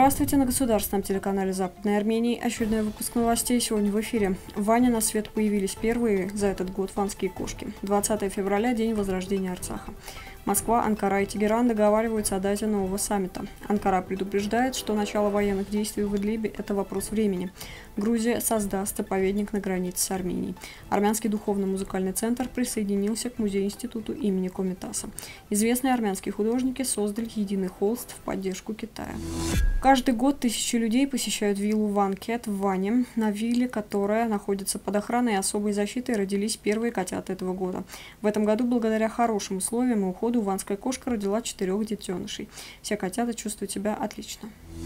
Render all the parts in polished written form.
Здравствуйте, на государственном телеканале Западной Армении. Очередной выпуск новостей сегодня в эфире. В Ване на свет появились первые за этот год ванские кошки. 20 февраля – день возрождения Арцаха. Москва, Анкара и Тегеран договариваются о дате нового саммита. Анкара предупреждает, что начало военных действий в Идлибе – это вопрос времени. Грузия создаст заповедник на границе с Арменией. Армянский духовно-музыкальный центр присоединился к музею-институту имени Комитаса. Известные армянские художники создали единый холст в поддержку Китая. Каждый год тысячи людей посещают виллу Ван Кет в Ване. На вилле, которая находится под охраной и особой защитой, родились первые котята этого года. В этом году, благодаря хорошим условиям и уходу, ванская кошка родила 4 детенышей. Все котята чувствуют себя отлично.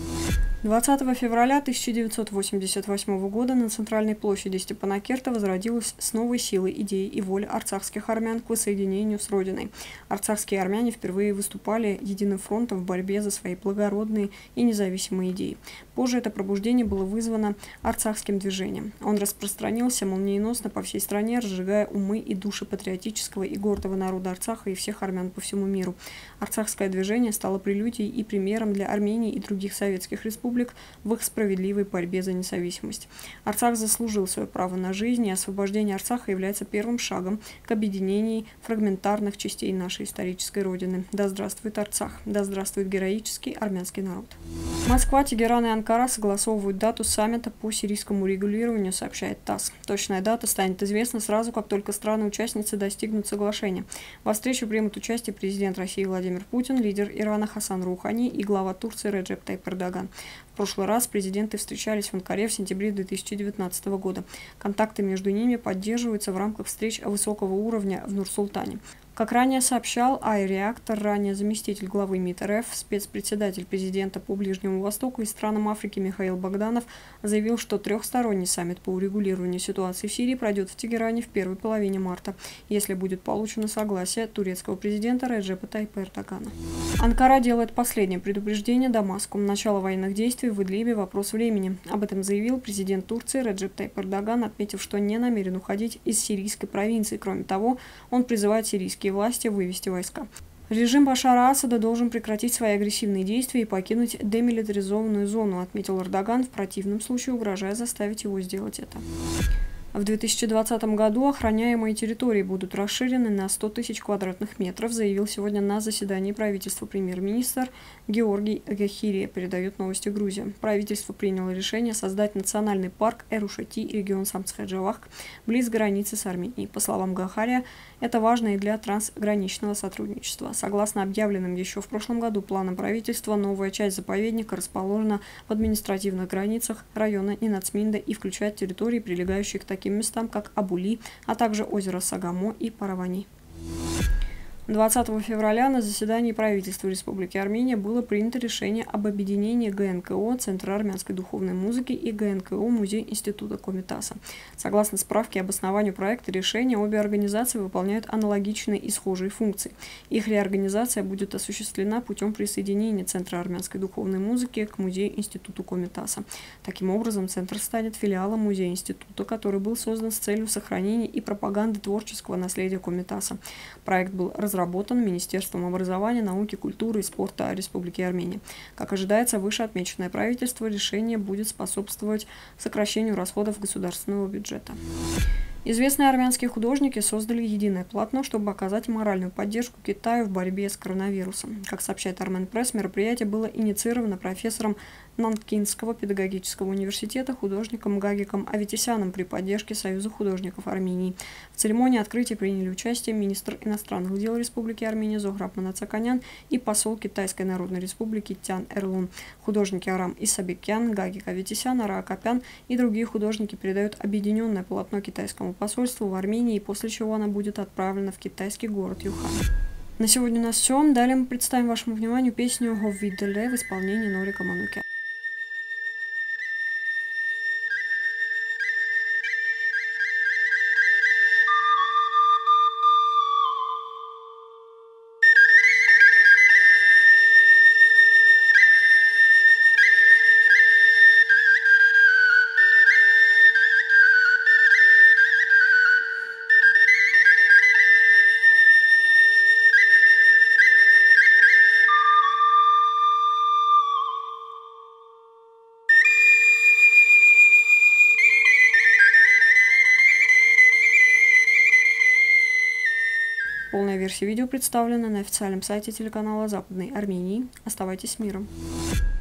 20 февраля 1988 года на центральной площади Степанакерта возродилась с новой силой идеи и воля арцахских армян к воссоединению с родиной. Арцахские армяне впервые выступали единым фронтом в борьбе за свои благородные и независимые идеи. Позже это пробуждение было вызвано арцахским движением. Он распространился молниеносно по всей стране, разжигая умы и души патриотического и гордого народа Арцаха и всех армян по всему миру. Арцахское движение стало прелюдией и примером для Армении и других советских республик в их справедливой борьбе за независимость. Арцах заслужил свое право на жизнь, и освобождение Арцаха является первым шагом к объединению фрагментарных частей нашей исторической родины. Да здравствует Арцах! Да здравствует героический армянский народ! Москва, Тегеран и Анкара согласовывают дату саммита по сирийскому регулированию, сообщает ТАСС. Точная дата станет известна сразу, как только страны-участницы достигнут соглашения. Во встречу примут участие президент России Владимир Путин, лидер Ирана Хасан Роухани и глава Турции Реджеп Тайип Эрдоган. В прошлый раз президенты встречались в Анкаре в сентябре 2019 года. Контакты между ними поддерживаются в рамках встреч высокого уровня в Нур-Султане. Как ранее сообщал iReactor, ранее заместитель главы МИД РФ, спецпредседатель президента по Ближнему Востоку и странам Африки Михаил Богданов заявил, что трехсторонний саммит по урегулированию ситуации в Сирии пройдет в Тегеране в первой половине марта, если будет получено согласие турецкого президента Реджепа Тайипа Эрдогана. Анкара делает последнее предупреждение Дамаску. Начало военных действий в Идлибе – вопрос времени. Об этом заявил президент Турции Реджеп Тайип Эрдоган, отметив, что не намерен уходить из сирийской провинции. Кроме того, он призывает сирийские власти вывести войска. Режим Башара Асада должен прекратить свои агрессивные действия и покинуть демилитаризованную зону, отметил Эрдоган, в противном случае угрожая заставить его сделать это. В 2020 году охраняемые территории будут расширены на 100 тысяч квадратных метров, заявил сегодня на заседании правительства премьер-министр Георгий Гахирия, передает новости Грузия. Правительство приняло решение создать национальный парк Эрушати и регион Самцхаджавах близ границы с Арменией. По словам Гахария, это важно и для трансграничного сотрудничества. Согласно объявленным еще в прошлом году планам правительства, новая часть заповедника расположена в административных границах района Нинацминда и включает территории, прилегающие к таким местам, как Абули, а также озеро Сагамо и Паравани. 20 февраля на заседании правительства Республики Армения было принято решение об объединении ГНКО Центра армянской духовной музыки и ГНКО Музей Института Комитаса. Согласно справке об основании проекта решения, обе организации выполняют аналогичные и схожие функции. Их реорганизация будет осуществлена путем присоединения Центра армянской духовной музыки к Музею Институту Комитаса. Таким образом, Центр станет филиалом Музея Института, который был создан с целью сохранения и пропаганды творческого наследия Комитаса. Проект был разработан Министерством образования, науки, культуры и спорта Республики Армения. Как ожидается, вышеотмеченное правительство решение будет способствовать сокращению расходов государственного бюджета. Известные армянские художники создали единое полотно, чтобы оказать моральную поддержку Китаю в борьбе с коронавирусом. Как сообщает Армен Пресс, мероприятие было инициировано профессором Нанкинского педагогического университета, художником Гагиком Аветисяном при поддержке Союза художников Армении. В церемонии открытия приняли участие министр иностранных дел Республики Армения Зохраб Манацаканян и посол Китайской Народной Республики Тян Эрлун. Художники Арам Исабекян, Гагик Аветисян, Ара Акопян и другие художники передают объединенное полотно китайскому посольству в Армении, после чего оно будет отправлено в китайский город Юхан. На сегодня у нас все. Далее мы представим вашему вниманию песню «Говиделе» в исполнении Норика Манукяна. Полная версия видео представлена на официальном сайте телеканала Западной Армении. Оставайтесь с миром.